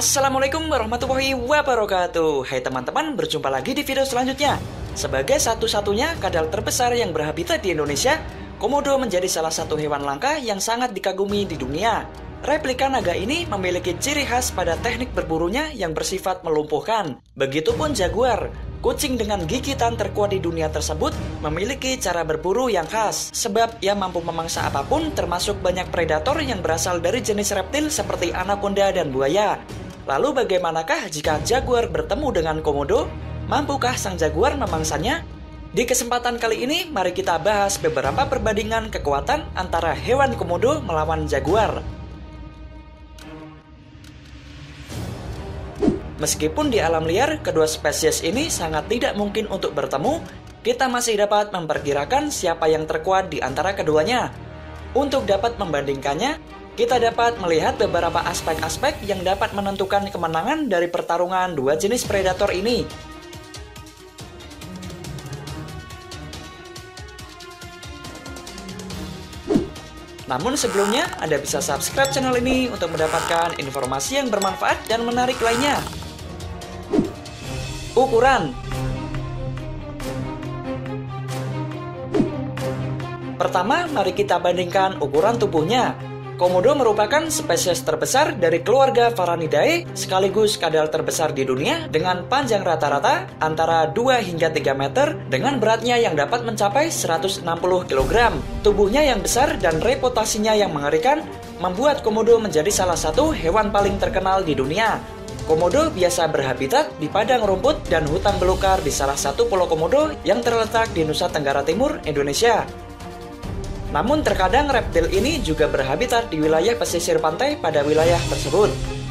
Assalamualaikum warahmatullahi wabarakatuh. Hai teman-teman, berjumpa lagi di video selanjutnya. Sebagai satu-satunya kadal terbesar yang berhabitat di Indonesia, komodo menjadi salah satu hewan langka yang sangat dikagumi di dunia. Replika naga ini memiliki ciri khas pada teknik berburunya yang bersifat melumpuhkan. Begitupun jaguar, kucing dengan gigitan terkuat di dunia tersebut memiliki cara berburu yang khas, sebab ia mampu memangsa apapun termasuk banyak predator yang berasal dari jenis reptil seperti anaconda dan buaya. Lalu bagaimanakah jika jaguar bertemu dengan komodo? Mampukah sang jaguar memangsanya? Di kesempatan kali ini, mari kita bahas beberapa perbandingan kekuatan antara hewan komodo melawan jaguar. Meskipun di alam liar, kedua spesies ini sangat tidak mungkin untuk bertemu, kita masih dapat memperkirakan siapa yang terkuat di antara keduanya. Untuk dapat membandingkannya, kita dapat melihat beberapa aspek-aspek yang dapat menentukan kemenangan dari pertarungan dua jenis predator ini. Namun sebelumnya, Anda bisa subscribe channel ini untuk mendapatkan informasi yang bermanfaat dan menarik lainnya. Ukuran. Pertama, mari kita bandingkan ukuran tubuhnya. Komodo merupakan spesies terbesar dari keluarga Varanidae sekaligus kadal terbesar di dunia dengan panjang rata-rata antara 2 hingga 3 meter dengan beratnya yang dapat mencapai 160 kg. Tubuhnya yang besar dan reputasinya yang mengerikan membuat komodo menjadi salah satu hewan paling terkenal di dunia. Komodo biasa berhabitat di padang rumput dan hutan belukar di salah satu pulau Komodo yang terletak di Nusa Tenggara Timur, Indonesia. Namun terkadang reptil ini juga berhabitat di wilayah pesisir pantai pada wilayah tersebut.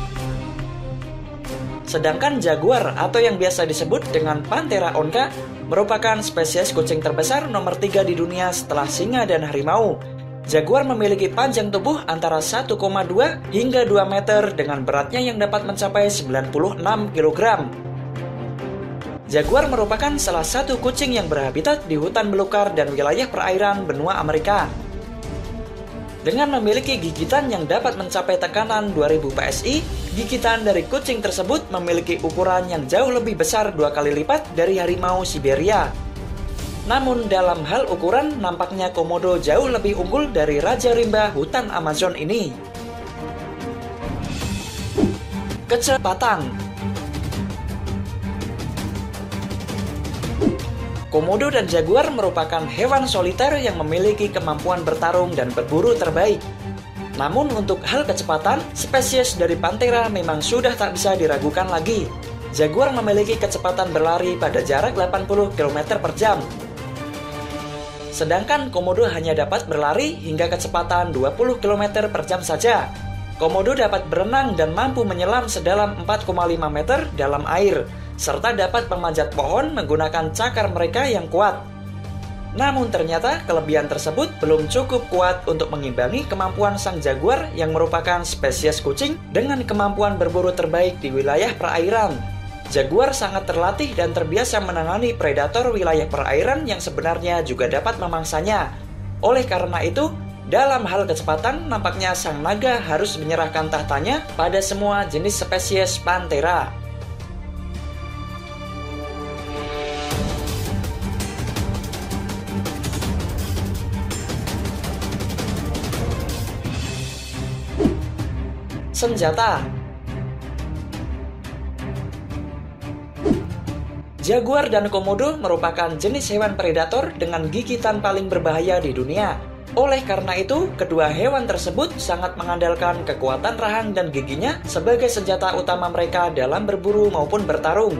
Sedangkan jaguar atau yang biasa disebut dengan Panthera onca merupakan spesies kucing terbesar nomor 3 di dunia setelah singa dan harimau. Jaguar memiliki panjang tubuh antara 1,2 hingga 2 meter dengan beratnya yang dapat mencapai 96 kg. Jaguar merupakan salah satu kucing yang berhabitat di hutan belukar dan wilayah perairan benua Amerika. Dengan memiliki gigitan yang dapat mencapai tekanan 2000 PSI, gigitan dari kucing tersebut memiliki ukuran yang jauh lebih besar 2 kali lipat dari harimau Siberia. Namun dalam hal ukuran, nampaknya komodo jauh lebih unggul dari Raja Rimba hutan Amazon ini. Kecepatan. Komodo dan jaguar merupakan hewan soliter yang memiliki kemampuan bertarung dan berburu terbaik. Namun untuk hal kecepatan, spesies dari Panthera memang sudah tak bisa diragukan lagi. Jaguar memiliki kecepatan berlari pada jarak 80 km per jam. Sedangkan komodo hanya dapat berlari hingga kecepatan 20 km per jam saja. Komodo dapat berenang dan mampu menyelam sedalam 4,5 meter dalam air, serta dapat memanjat pohon menggunakan cakar mereka yang kuat. Namun ternyata kelebihan tersebut belum cukup kuat untuk mengimbangi kemampuan sang jaguar yang merupakan spesies kucing dengan kemampuan berburu terbaik di wilayah perairan. Jaguar sangat terlatih dan terbiasa menangani predator wilayah perairan yang sebenarnya juga dapat memangsanya. Oleh karena itu, dalam hal kecepatan nampaknya sang naga harus menyerahkan tahtanya pada semua jenis spesies Panthera. Senjata. Jaguar dan komodo merupakan jenis hewan predator dengan gigitan paling berbahaya di dunia. Oleh karena itu, kedua hewan tersebut sangat mengandalkan kekuatan rahang dan giginya sebagai senjata utama mereka dalam berburu maupun bertarung.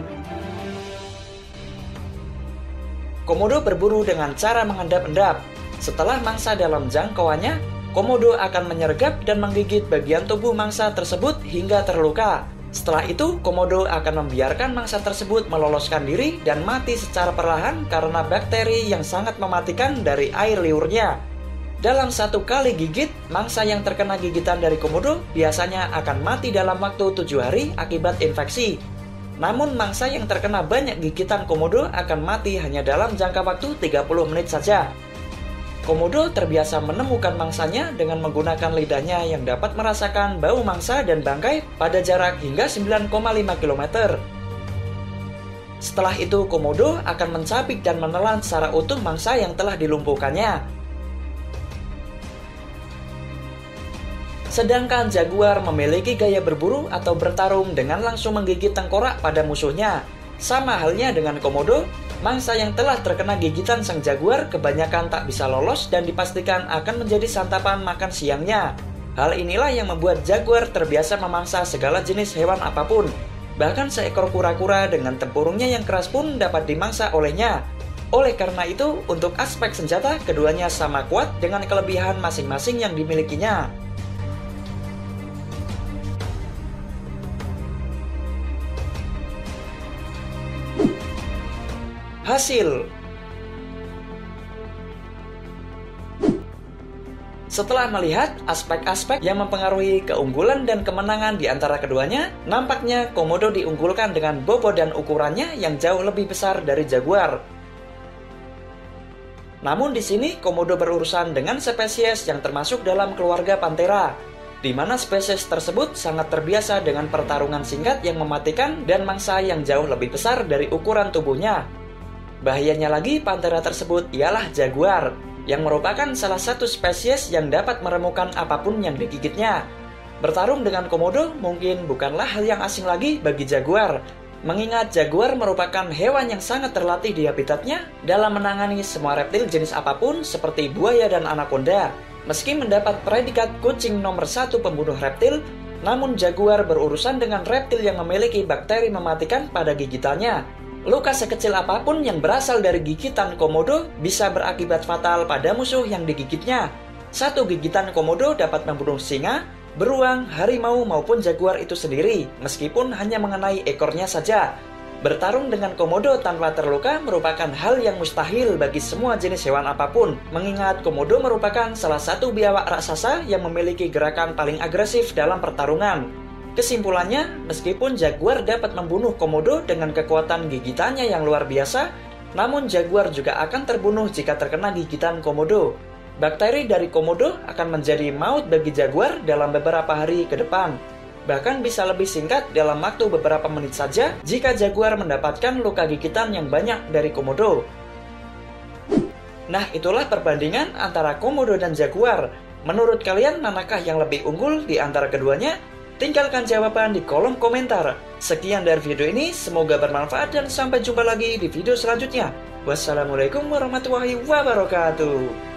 Komodo berburu dengan cara mengendap-endap. Setelah mangsa dalam jangkauannya, komodo akan menyergap dan menggigit bagian tubuh mangsa tersebut hingga terluka. Setelah itu, komodo akan membiarkan mangsa tersebut meloloskan diri dan mati secara perlahan karena bakteri yang sangat mematikan dari air liurnya. Dalam satu kali gigit, mangsa yang terkena gigitan dari komodo biasanya akan mati dalam waktu 7 hari akibat infeksi. Namun mangsa yang terkena banyak gigitan komodo akan mati hanya dalam jangka waktu 30 menit saja. Komodo terbiasa menemukan mangsanya dengan menggunakan lidahnya yang dapat merasakan bau mangsa dan bangkai pada jarak hingga 9,5 km. Setelah itu, komodo akan mencapik dan menelan secara utuh mangsa yang telah dilumpuhkannya. Sedangkan jaguar memiliki gaya berburu atau bertarung dengan langsung menggigit tengkorak pada musuhnya. Sama halnya dengan komodo, mangsa yang telah terkena gigitan sang jaguar kebanyakan tak bisa lolos dan dipastikan akan menjadi santapan makan siangnya. Hal inilah yang membuat jaguar terbiasa memangsa segala jenis hewan apapun. Bahkan seekor kura-kura dengan tempurungnya yang keras pun dapat dimangsa olehnya. Oleh karena itu, untuk aspek senjata, keduanya sama kuat dengan kelebihan masing-masing yang dimilikinya. Hasil. Setelah melihat aspek-aspek yang mempengaruhi keunggulan dan kemenangan di antara keduanya, nampaknya komodo diunggulkan dengan bobot dan ukurannya yang jauh lebih besar dari jaguar. Namun di sini komodo berurusan dengan spesies yang termasuk dalam keluarga Panthera, di mana spesies tersebut sangat terbiasa dengan pertarungan singkat yang mematikan dan mangsa yang jauh lebih besar dari ukuran tubuhnya. Bahayanya lagi, Panthera tersebut ialah jaguar, yang merupakan salah satu spesies yang dapat meremukan apapun yang digigitnya. Bertarung dengan komodo mungkin bukanlah hal yang asing lagi bagi jaguar, mengingat jaguar merupakan hewan yang sangat terlatih di habitatnya dalam menangani semua reptil jenis apapun seperti buaya dan anaconda. Meski mendapat predikat kucing nomor 1 pembunuh reptil, namun jaguar berurusan dengan reptil yang memiliki bakteri mematikan pada gigitannya. Luka sekecil apapun yang berasal dari gigitan komodo bisa berakibat fatal pada musuh yang digigitnya. Satu gigitan komodo dapat membunuh singa, beruang, harimau maupun jaguar itu sendiri, meskipun hanya mengenai ekornya saja. Bertarung dengan komodo tanpa terluka merupakan hal yang mustahil bagi semua jenis hewan apapun, mengingat komodo merupakan salah satu biawak raksasa yang memiliki gerakan paling agresif dalam pertarungan. Kesimpulannya, meskipun jaguar dapat membunuh komodo dengan kekuatan gigitannya yang luar biasa, namun jaguar juga akan terbunuh jika terkena gigitan komodo. Bakteri dari komodo akan menjadi maut bagi jaguar dalam beberapa hari ke depan. Bahkan bisa lebih singkat dalam waktu beberapa menit saja jika jaguar mendapatkan luka gigitan yang banyak dari komodo. Nah, itulah perbandingan antara komodo dan jaguar. Menurut kalian, manakah yang lebih unggul di antara keduanya? Tinggalkan jawaban di kolom komentar. Sekian dari video ini, semoga bermanfaat dan sampai jumpa lagi di video selanjutnya. Wassalamualaikum warahmatullahi wabarakatuh.